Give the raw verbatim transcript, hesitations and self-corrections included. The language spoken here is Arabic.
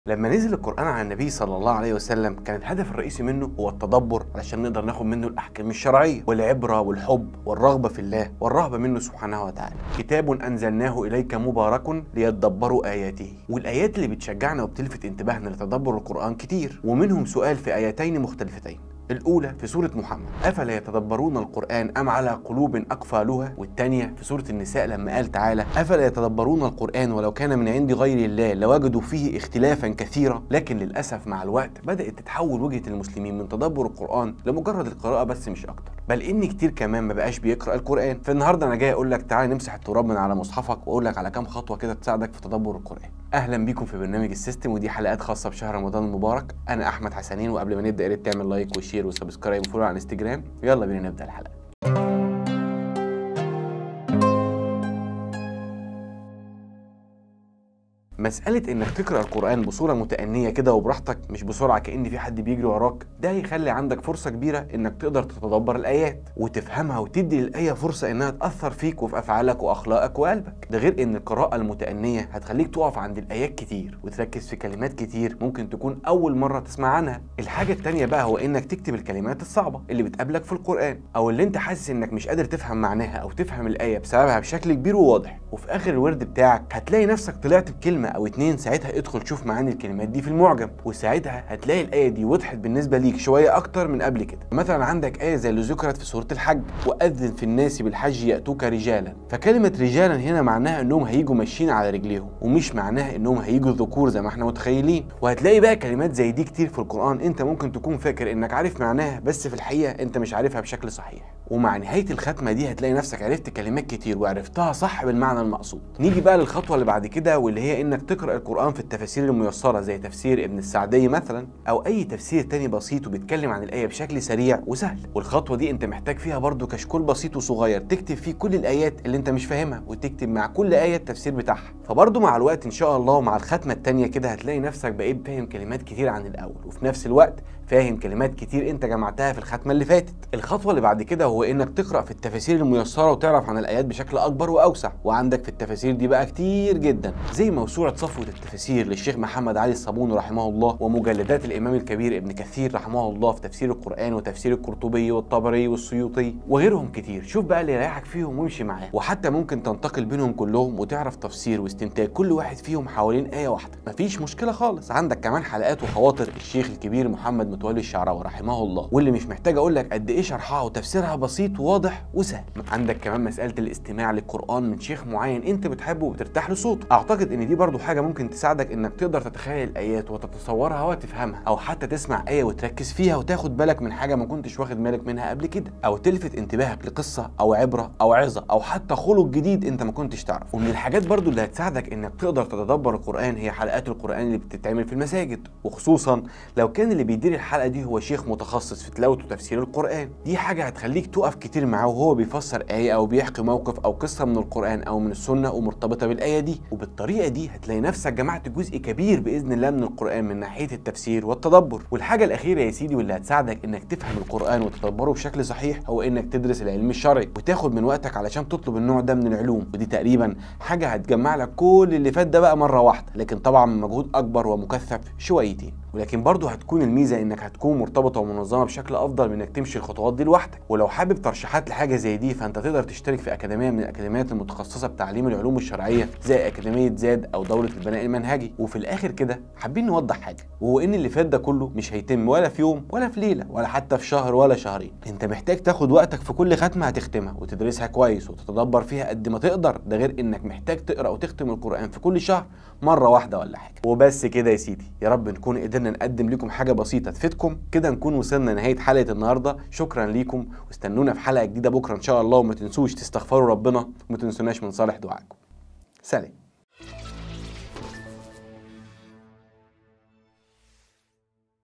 لما نزل القرآن على النبي صلى الله عليه وسلم كان الهدف الرئيسي منه هو التدبر علشان نقدر ناخد منه الأحكام الشرعية والعبرة والحب والرغبة في الله والرهبة منه سبحانه وتعالى. كتاب أنزلناه إليك مبارك ليدبروا آياته، والآيات اللي بتشجعنا وبتلفت انتباهنا لتدبر القرآن كتير، ومنهم سؤال في آيتين مختلفتين. الأولى في سورة محمد أفلا يتدبرون القرآن أم على قلوب أقفالها، والثانية في سورة النساء لما قال تعالى أفلا يتدبرون القرآن ولو كان من عند غير الله لوجدوا فيه اختلافا كثيرا. لكن للأسف مع الوقت بدأت تتحول وجهة المسلمين من تدبر القرآن لمجرد القراءة بس مش أكتر، بل إن كتير كمان ما بقاش بيقرأ القرآن. فالنهارده أنا جاي أقول لك تعالى نمسح التراب من على مصحفك وأقول لك على كام خطوة كده تساعدك في تدبر القرآن. أهلا بيكم في برنامج السيستم، ودي حلقات خاصة بشهر رمضان المبارك. أنا أحمد حسنين، وقبل ما نبدأ يا ريت تعمل لايك وشير وسبسكرايب وفولو على انستجرام. يلا بينا نبدأ الحلقة. مسألة إنك تقرأ القرآن بصورة متأنية كده وبراحتك، مش بسرعة كأن في حد بيجري وراك، ده هيخلي عندك فرصة كبيرة إنك تقدر تتدبر الآيات وتفهمها وتدي للآية فرصة إنها تأثر فيك وفي أفعالك وأخلاقك وقلبك. ده غير إن القراءة المتأنية هتخليك تقف عند الآيات كتير وتركز في كلمات كتير ممكن تكون أول مرة تسمع عنها. الحاجة التانية بقى هو إنك تكتب الكلمات الصعبة اللي بتقابلك في القرآن، أو اللي أنت حاسس إنك مش قادر تفهم معناها أو تفهم الآية بسببها بشكل كبير وواضح. وفي آخر الورد بتاعك هتلاقي نفسك طلعت بكلمة أو اتنين، ساعتها ادخل شوف معاني الكلمات دي في المعجم، وساعتها هتلاقي الآية دي وضحت بالنسبة ليك شوية أكتر من قبل كده. مثلا عندك آية زي اللي ذكرت في سورة الحج وأذن في الناس بالحج يأتوك رجالا، فكلمة رجالا هنا معناها إنهم هيجوا ماشيين على رجليهم، ومش معناها إنهم هيجوا ذكور زي ما احنا متخيلين. وهتلاقي بقى كلمات زي دي كتير في القرآن أنت ممكن تكون فاكر إنك عارف معناها، بس في الحقيقة أنت مش عارفها بشكل صحيح. ومع نهاية الختمة دي هتلاقي نفسك عرفت كلمات كتير وعرفتها صح بالمعنى المقصود. نيجي بقى للخطوة اللي بعد كده، واللي هي إنك تقرأ القرآن في التفاسير الميسرة زي تفسير ابن السعدي مثلا، أو أي تفسير تاني بسيط وبيتكلم عن الآية بشكل سريع وسهل. والخطوة دي أنت محتاج فيها برضو كشكول بسيط وصغير تكتب فيه كل الآيات اللي أنت مش فاهمها، وتكتب مع كل آية التفسير بتاعها. فبرضو مع الوقت إن شاء الله ومع الختمة التانية كده هتلاقي نفسك بقيت فاهم كلمات كتير عن الأول، وفي نفس الوقت فاهم كلمات كتير انت جمعتها في الختمه اللي فاتت. الخطوه اللي بعد كده هو انك تقرا في التفاسير الميسره وتعرف عن الايات بشكل اكبر واوسع، وعندك في التفاسير دي بقى كتير جدا زي موسوعه صفوه التفاسير للشيخ محمد علي الصابوني رحمه الله، ومجلدات الامام الكبير ابن كثير رحمه الله في تفسير القران، وتفسير القرطبي والطبري والسيوطي وغيرهم كتير. شوف بقى اللي يريحك فيهم وامشي معاه، وحتى ممكن تنتقل بينهم كلهم وتعرف تفسير واستنتاج كل واحد فيهم حوالين ايه واحده، مفيش مشكله خالص. عندك كمان حلقات وخواطر الشيخ الكبير محمد متولي الشعراوي رحمه الله، واللي مش محتاج اقول لك قد ايه شرحها وتفسيرها بسيط وواضح وسهل. عندك كمان مساله الاستماع للقران من شيخ معين انت بتحبه وبترتاح لصوته، اعتقد ان دي برضو حاجه ممكن تساعدك انك تقدر تتخيل الايات وتتصورها وتفهمها، او حتى تسمع ايه وتركز فيها وتاخد بالك من حاجه ما كنتش واخد بالك منها قبل كده، او تلفت انتباهك لقصه او عبره او عظه او حتى خلق جديد انت ما كنتش تعرف. ومن الحاجات برضو اللي هتساعدك انك تقدر تتدبر القران هي حلقات القران اللي بتتعمل في المساجد، وخصوصا لو كان اللي بيدير الحلقه دي هو شيخ متخصص في تلاوة وتفسير القرآن. دي حاجة هتخليك تقف كتير معاه وهو بيفسر آية أو بيحكي موقف أو قصة من القرآن أو من السنة ومرتبطة بالآية دي، وبالطريقة دي هتلاقي نفسك جمعت جزء كبير بإذن الله من القرآن من ناحية التفسير والتدبر. والحاجة الأخيرة يا سيدي واللي هتساعدك إنك تفهم القرآن وتدبره بشكل صحيح هو إنك تدرس العلم الشرعي وتاخد من وقتك علشان تطلب النوع ده من العلوم. ودي تقريبا حاجة هتجمع لك كل اللي فات ده بقى مرة واحدة، لكن طبعا مجهود أكبر ومكثف شويتين. ولكن برضه هتكون الميزه انك هتكون مرتبطه ومنظمه بشكل افضل من انك تمشي الخطوات دي لوحدك. ولو حابب ترشيحات لحاجه زي دي فانت تقدر تشترك في اكاديميه من الاكاديميات المتخصصه بتعليم العلوم الشرعيه زي اكاديميه زاد او دوره البناء المنهجي. وفي الاخر كده حابين نوضح حاجه، وهو ان اللي فات ده كله مش هيتم ولا في يوم ولا في ليله ولا حتى في شهر ولا شهرين. انت محتاج تاخد وقتك في كل ختمه هتختمها وتدرسها كويس وتتدبر فيها قد ما تقدر. ده غير انك محتاج تقرا وتختم القران في كل شهر مره واحده ولا حاجه. وبس كده يا سيدي، يا رب نكون قدرنا نقدم لكم حاجه بسيطه تفيدكم. كده نكون وصلنا لنهايه حلقه النهارده. شكرا ليكم، واستنونا في حلقه جديده بكره ان شاء الله. وما تنسوش تستغفروا ربنا وما تنسوناش من صالح دعائكم. سلام.